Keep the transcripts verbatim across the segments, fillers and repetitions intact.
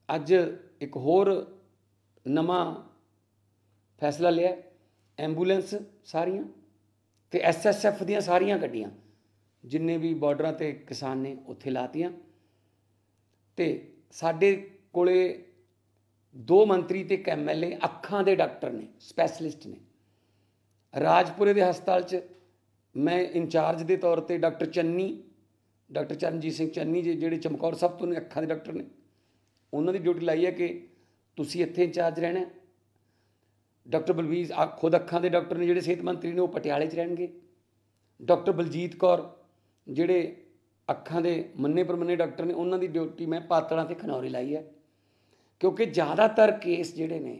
ਅੱਜ एक होर नवा फैसला लिया। एंबूलेंस सारियां ते एस एस एफ दियां सारियां गड्डियां जिन्ने भी बॉर्डर ते किसान ने उत्थे लातियां। ते साडे कोले दो मंत्री ते एक एम एल ए अखां दे डॉक्टर ने, स्पैशलिस्ट ने। राजपुरे के हस्पताल च मैं इंचार्ज के तौर पर डॉक्टर चन्नी, डॉक्टर चरणजीत सिंह चन्नी जी ਜਿਹੜੇ चमकौर साहब तो ने अखां के डॉक्टर ने, उन्होंने ड्यूटी लाई है कि तुसी इत्थे इंचार्ज रहना। डॉक्टर बलवीर आ खुद अखां के डॉक्टर ने, ਜਿਹੜੇ सेहत मंत्री ने, वो पटियाले च रहणगे। डॉक्टर बलजीत कौर ਜਿਹੜੇ अखां के मन्ने परमन्ने डॉक्टर ने, उन्होंने ड्यूटी मैं पातड़ा ते खनौरी लाई है। क्योंकि ज़्यादातर केस ਜਿਹੜੇ ने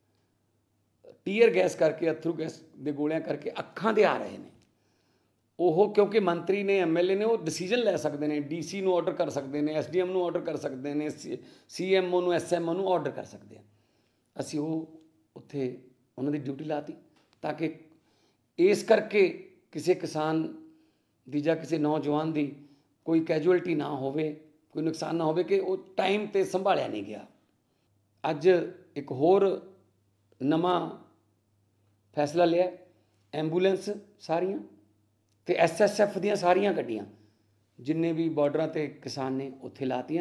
टीयर गैस करके, अथरू गैस के गोलियां करके अखां दे आ रहे हैं। ਉਹ क्योंकि मंत्री ने, एम एल ए ने, वो डिसीजन लै सकते हैं। डी सी ਨੂੰ ऑर्डर कर सकते हैं, एस डी एम ਨੂੰ ऑर्डर कर सकते हैं, सी एम ओ ਨੂੰ, एस एम ओ ਨੂੰ ऑर्डर कर सकते हैं। ਅਸੀਂ ਉਹ ਉੱਥੇ ਉਹਨਾਂ ਦੀ ਡਿਊਟੀ ਲਾਤੀ ਤਾਂ ਕਿ ਇਸ ਕਰਕੇ ਕਿਸੇ ਕਿਸਾਨ ਦੀ ਜਾਂ ਕਿਸੇ ਨੌਜਵਾਨ ਦੀ ਕੋਈ ਕੈਜੂਅਲਟੀ ਨਾ ਹੋਵੇ, ਕੋਈ ਨੁਕਸਾਨ ਨਾ ਹੋਵੇ ਕਿ ਉਹ ਟਾਈਮ 'ਤੇ ਸੰਭਾਲਿਆ ਨਹੀਂ ਗਿਆ। ਅੱਜ ਇੱਕ ਹੋਰ ਨਵਾਂ फैसला लिया। एंबूलेंस सारियां ते एस एस एफ दियां सारियां गड्डियां जिन्ने भी बॉर्डर ते किसान ने उत्थे लातियां।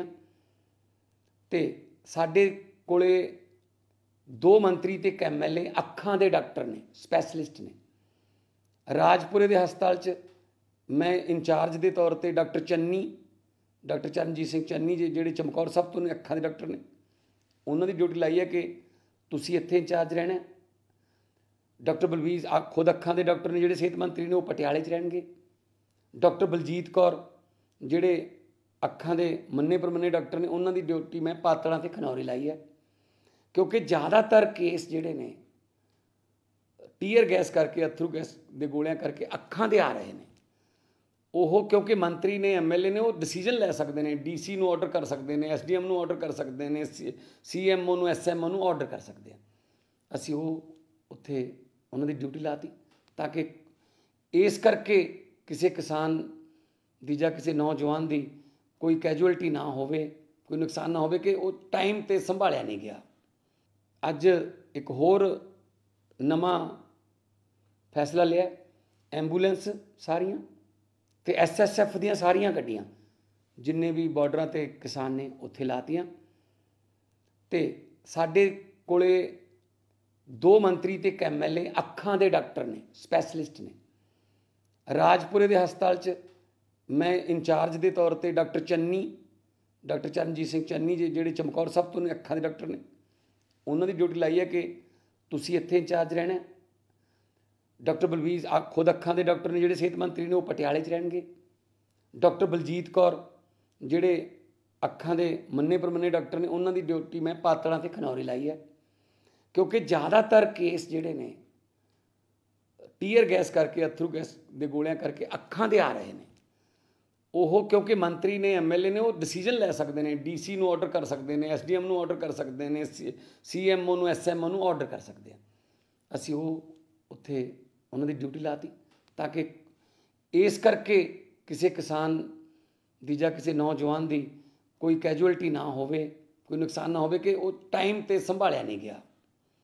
ते साडे कोले दो मंत्री ते एक एम एल ए अखां दे डॉक्टर ने, स्पैशलिस्ट ने। राजपुरे के हस्पताल च मैं इंचार्ज के तौर पर डॉक्टर चन्नी, डॉक्टर चरणजीत सिंह चन्नी जी ਜਿਹੜੇ चमकौर साहब तो ने अखां के डॉक्टर ने, उन्होंने ड्यूटी लाई है कि तुसी इत्थे इंचार्ज रहना। डॉक्टर बलवीर आ खुद अखां के डॉक्टर ने, ਜਿਹੜੇ सेहत मंत्री ने, वो पटियाले च रहणगे। डॉक्टर बलजीत कौर ਜਿਹੜੇ अखां के मन्ने परमन्ने डॉक्टर ने, उन्होंने ड्यूटी मैं पातड़ा ते खनौरी लाई है। क्योंकि ज़्यादातर केस ਜਿਹੜੇ ने टीयर गैस करके, अथरू गैस के गोलियां करके अखां दे आ रहे हैं। ਉਹ क्योंकि मंत्री ने, एम एल ए ने, वो डिसीजन लै सकते हैं। डी सी ਨੂੰ ऑर्डर कर सकते हैं, एस डी एम ਨੂੰ ऑर्डर कर सकते हैं, सी एम ओ ਨੂੰ, एस एम ओ ਨੂੰ ऑर्डर कर सकते हैं। ਅਸੀਂ ਉਹ ਉੱਥੇ ਉਹਨਾਂ ਦੀ ਡਿਊਟੀ ਲਾਤੀ ਤਾਂ ਕਿ ਇਸ ਕਰਕੇ ਕਿਸੇ ਕਿਸਾਨ ਦੀ ਜਾਂ ਕਿਸੇ ਨੌਜਵਾਨ ਦੀ ਕੋਈ ਕੈਜੂਅਲਟੀ ਨਾ ਹੋਵੇ, ਕੋਈ ਨੁਕਸਾਨ ਨਾ ਹੋਵੇ ਕਿ ਉਹ ਟਾਈਮ 'ਤੇ ਸੰਭਾਲਿਆ ਨਹੀਂ ਗਿਆ। ਅੱਜ ਇੱਕ ਹੋਰ ਨਵਾਂ ਫੈਸਲਾ ਲਿਆ। ਐਂਬੂਲੈਂਸ ਸਾਰੀਆਂ ਤੇ ਐਸ ਐਸ ਐਫ ਦੀਆਂ ਸਾਰੀਆਂ ਗੱਡੀਆਂ ਜਿੰਨੇ ਵੀ ਬਾਰਡਰਾਂ 'ਤੇ ਕਿਸਾਨ ਨੇ ਉੱਥੇ ਲਾਤੀਆਂ। ਤੇ ਸਾਡੇ ਕੋਲੇ दो मंत्री ते एक एम एल ए अखां दे डॉक्टर ने, स्पैशलिस्ट ने। राजपुरे के हस्पताल च मैं इंचार्ज के तौर पर डॉक्टर चन्नी, डॉक्टर चरणजीत सिंह चन्नी जी ਜਿਹੜੇ चमकौर साहब तो ने अखां के डॉक्टर ने, उन्होंने ड्यूटी लाई है कि तुसी इत्थे इंचार्ज रहना। डॉक्टर बलवीर आ खुद अखां के डॉक्टर ने, ਜਿਹੜੇ सेहत मंत्री ने, वो पटियाले च रहणगे। डॉक्टर बलजीत कौर ਜਿਹੜੇ अखां के मन्ने परमन्ने डॉक्टर ने, उन्होंने ड्यूटी मैं पातड़ा ते खनौरी लाई है। क्योंकि ज़्यादातर केस ਜਿਹੜੇ ਨੇ टीयर गैस करके, अथरू गैस के गोलियां करके अखां दे आ रहे हैं। ਉਹ क्योंकि मंत्री ने, एम एल ए ने, वो डिसीजन लै सकते हैं। डी सी ਨੂੰ ऑर्डर कर सकते हैं, एस डी एम ਨੂੰ ऑर्डर कर सकते हैं, सी एम ओ ਨੂੰ, एस एम ओ ਨੂੰ ऑर्डर कर सकते हैं। ਅਸੀਂ ਉਹ ਉੱਥੇ ਉਹਨਾਂ ਦੀ ਡਿਊਟੀ ਲਾਤੀ ਤਾਂ ਕਿ ਇਸ ਕਰਕੇ ਕਿਸੇ ਕਿਸਾਨ ਦੀ ਜਾਂ ਕਿਸੇ ਨੌਜਵਾਨ ਦੀ ਕੋਈ ਕੈਜੂਅਲਟੀ ਨਾ ਹੋਵੇ, ਕੋਈ ਨੁਕਸਾਨ ਨਾ ਹੋਵੇ ਕਿ ਉਹ ਟਾਈਮ 'ਤੇ ਸੰਭਾਲਿਆ ਨਹੀਂ ਗਿਆ।